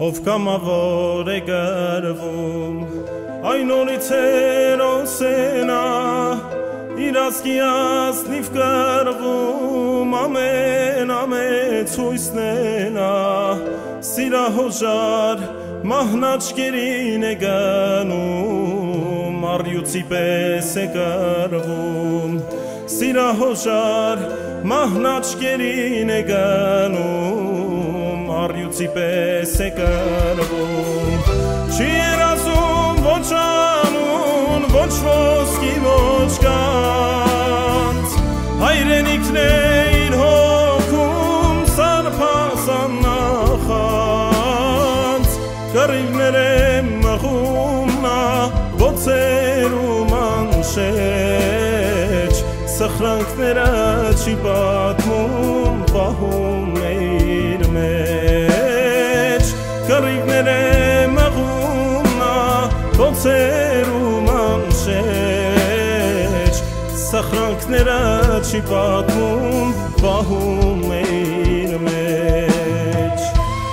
ով կամավոր է գրվում, այն օրից հերոսենա, իր ազգի ազնիվ կռվում, ամեն ցույցնենա, սիրահոժար մահնաճկերին է գնում, առյուծի պես է կռվում, սիրահոժար մահնաճկերին է գնում, առյուծի պես է կռվում, չի երազում ոչ անուն, ոչ ոսկի, ոչ կանց, հայրենիքն է իր հոգում, սարփազան նախանց, կռիվներ է մղում նա, ոցերում անշեջ, սխրանքները չի պատմում, պահում է իր մեջ, կռիվներ է մղում նա, ոցերում անշեջ, սխրանքները չի պատմում, պահում է իր մեջ։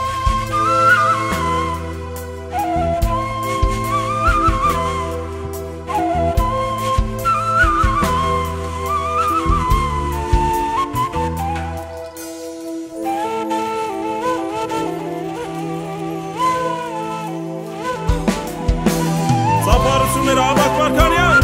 Ծափարությունները Ավագ Վարդանյան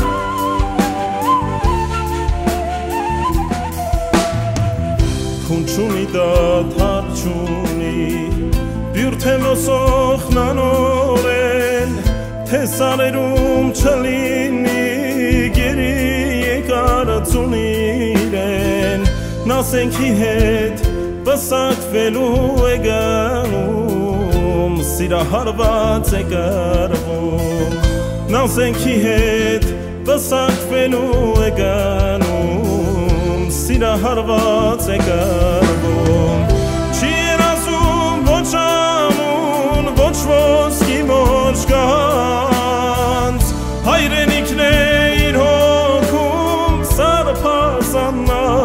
Քուն չունի դադար չունի բյուրթե ոսող նանորեն թե սարերում չլինի գերի եկարծուն իրեն նա սենքի հետ պսակվելու է գնում սիրահարված է կռվում նա սենքի հետ պսակվելու է գնում սիրահարված է կռվում չի երազում ոչ անուն ոչ ոսկի ոչ կանց հայրենիքն է իր հոգում սարփազան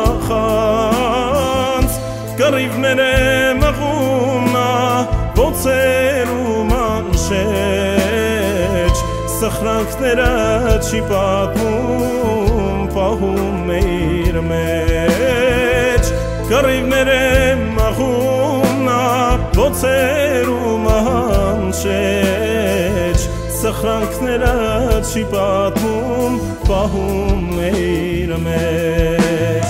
նախանց կռիվներ է մղում նա ոցերում անշեջ սխրանքները չի պատմում պահում է իր մեջ կռիվներ է մղում նա ոցերում անշեջ սխրանքները չի պատմում պահում է իր մեջ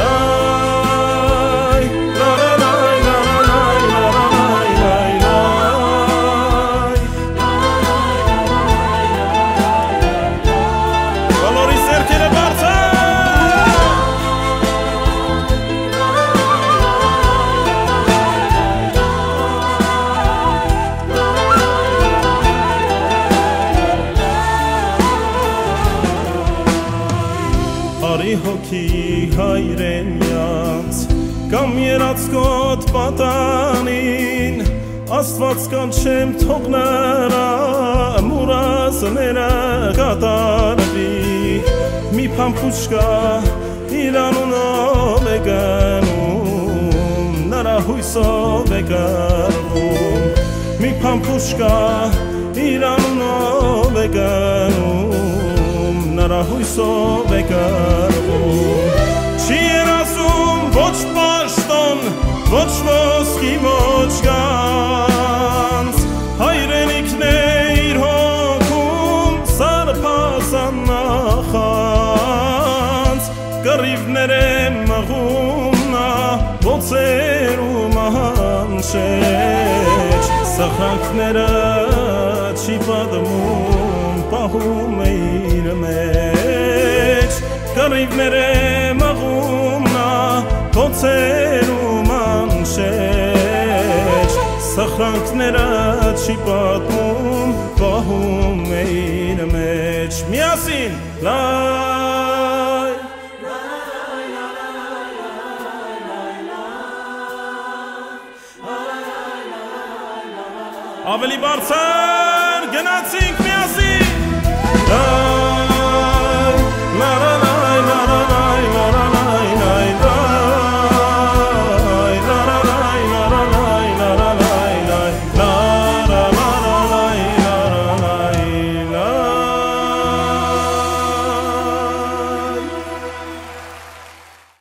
Արի հոգի հայրենյանց կամ երացկոտ պատանին Աստված կանչեմ թողնրա մուրազները կատարվի մի փամփուշկա իր անունով է գնում նրա հույսով է կռվում մի փամփուշկա իր անունով է գնում նրա հույսով է կռվում չի երազում ոչ պաշտոն ոչ ոսկի ոչ կանց հայրենիքն է իր հոգում սարփազան նախանց կռիվներ է մղում նա ոցերում անշեջ սխրանքները չի պատմում պահում է իր մեջ կռիվներ է մղում նա ոցերում անշեջ սխրանքները չի պատմում պահում է իր մեջ միասին լայ ավելի բարձր գնացինք